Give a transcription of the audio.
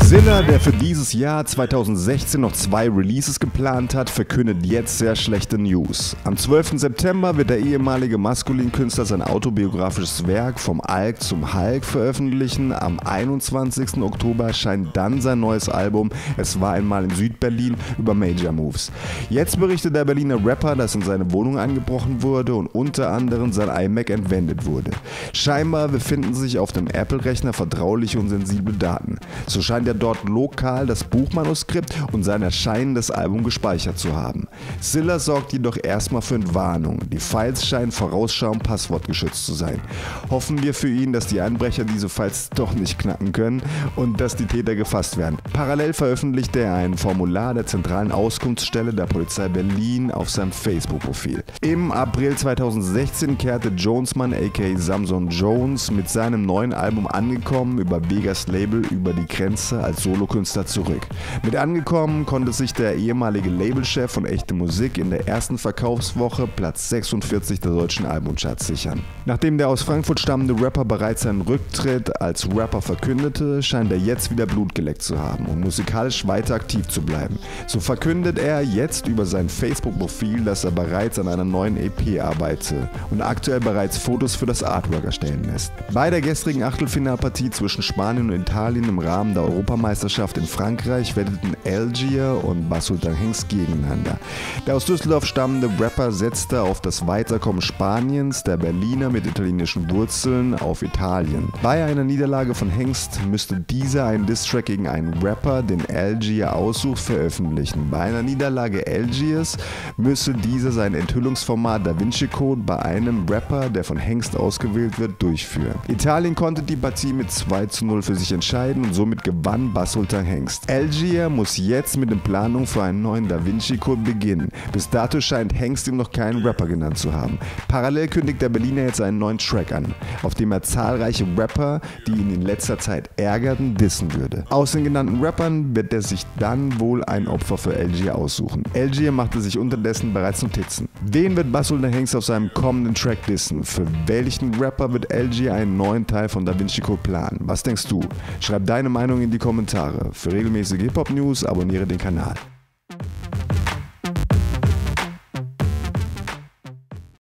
Zilla, der für dieses Jahr 2016 noch 2 Releases geplant hat, verkündet jetzt sehr schlechte News. Am 12. September wird der ehemalige Maskulin-Künstler sein autobiografisches Werk Vom Alk zum Hulk veröffentlichen. Am 21. Oktober erscheint dann sein neues Album Es war einmal in Südberlin über Major Moves. Jetzt berichtet der Berliner Rapper, dass in seine Wohnung eingebrochen wurde und unter anderem sein iMac entwendet wurde. Scheinbar befinden sich auf dem Apple-Rechner vertrauliche und sensible Daten. So scheint er dort lokal das Buchmanuskript und sein erscheinendes Album gespeichert zu haben. Zilla sorgt jedoch erstmal für Entwarnung. Die Files scheinen vorausschauend passwortgeschützt zu sein. Hoffen wir für ihn, dass die Einbrecher diese Files doch nicht knacken können und dass die Täter gefasst werden. Parallel veröffentlichte er ein Formular der zentralen Auskunftsstelle der Polizei Berlin auf seinem Facebook-Profil. Im April 2016 kehrte Jonesman aka Samson Jones mit seinem neuen Album Angekommen über Vegas Label über die Grenze als Solokünstler zurück. Mit Angekommen konnte sich der ehemalige Labelchef von Echte Musik in der ersten Verkaufswoche Platz 46 der deutschen Albumcharts sichern. Nachdem der aus Frankfurt stammende Rapper bereits seinen Rücktritt als Rapper verkündete, scheint er jetzt wieder Blut geleckt zu haben, um musikalisch weiter aktiv zu bleiben. So verkündet er jetzt über sein Facebook-Profil, dass er bereits an einer neuen EP arbeite und aktuell bereits Fotos für das Artwork erstellen lässt. Bei der gestrigen Achtelfinalpartie zwischen Spanien und Italien im Rahmen der Europameisterschaft in Frankreich wetteten Algier und Basultan Hengst gegeneinander. Der aus Düsseldorf stammende Rapper setzte auf das Weiterkommen Spaniens, der Berliner mit italienischen Wurzeln auf Italien. Bei einer Niederlage von Hengst müsste dieser einen Distrack gegen einen Rapper, den Algier aussucht, veröffentlichen. Bei einer Niederlage Algiers müsse dieser sein Enthüllungsformat Da Vinci Code bei einem Rapper, der von Hengst ausgewählt wird, durchführen. Italien konnte die Partie mit 2:0 für sich entscheiden und somit gewann Basultan Hengst. Algier muss jetzt mit den Planungen für einen neuen Da Vinci Code beginnen. Bis dato scheint Hengst ihm noch keinen Rapper genannt zu haben. Parallel kündigt der Berliner jetzt einen neuen Track an, auf dem er zahlreiche Rapper, die ihn in letzter Zeit ärgerten, dissen würde. Aus den genannten Rappern wird er sich dann wohl ein Opfer für Algier aussuchen. Algier machte sich unterdessen bereits Notizen. Wen wird Basultan Hengst auf seinem kommenden Track dissen? Für welchen Rapper wird Algier einen neuen Teil von Da Vinci Code planen? Was denkst du? Schreib deine Meinung in die Kommentare. Für regelmäßige Hip-Hop-News abonniere den Kanal.